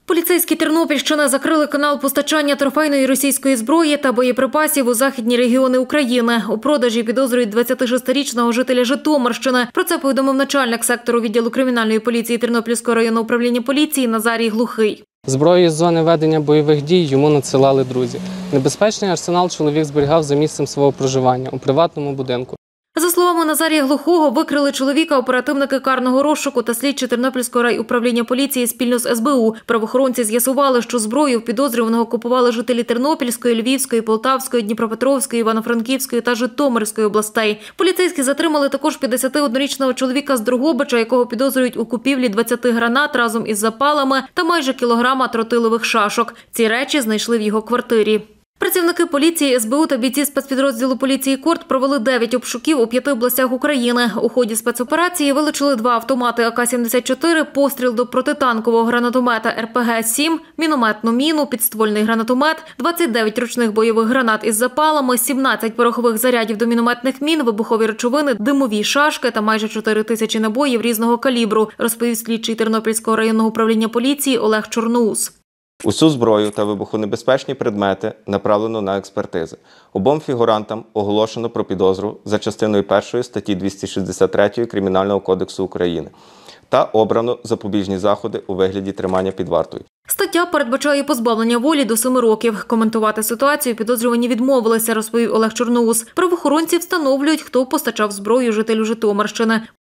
Поліцейські Тернопільщини закрили канал постачання трофейної російської зброї та боєприпасів у західні регіони України. У продажі підозрюють 26-річного жителя Житомирщини. Про це повідомив начальник сектору відділу кримінальної поліції Тернопільського районного управління поліції Назарій Глухий. Зброю із зони ведення бойових дій йому надсилали друзі. Небезпечний арсенал чоловік зберігав за місцем свого проживання у приватному будинку. За словами Назарія Глухого, викрили чоловіка оперативники карного розшуку та слідчі Тернопільського райуправління поліції спільно з СБУ. Правоохоронці з'ясували, що зброю в підозрюваного купували жителі Тернопільської, Львівської, Полтавської, Дніпропетровської, Івано-Франківської та Житомирської областей. Поліцейські затримали також 51-річного чоловіка з Дрогобича, якого підозрюють у купівлі 20 гранат разом із запалами та майже кілограма тротилових шашок. Ці речі знайшли в його квартирі. Працівники поліції, СБУ та бійці спецпідрозділу поліції «Корт» провели 9 обшуків у 5 областях України. У ході спецоперації вилучили 2 автомати АК-74, постріл до протитанкового гранатомета РПГ-7, мінометну міну, підствольний гранатомет, 29 ручних бойових гранат із запалами, 17 порохових зарядів до мінометних мін, вибухові речовини, димові шашки та майже 4 тисячі набоїв різного калібру, розповів слідчий Тернопільського районного управління поліції Олег Чорноус. Усю зброю та вибухонебезпечні предмети направлено на експертизи. Обом фігурантам оголошено про підозру за частиною 1 статті 263 Кримінального кодексу України та обрано запобіжні заходи у вигляді тримання під вартою. Стаття передбачає позбавлення волі до 7 років. Коментувати ситуацію підозрювані відмовилися, розповів Олег Чорноус. Правоохоронці встановлюють, хто постачав зброю жителю Житомирщини.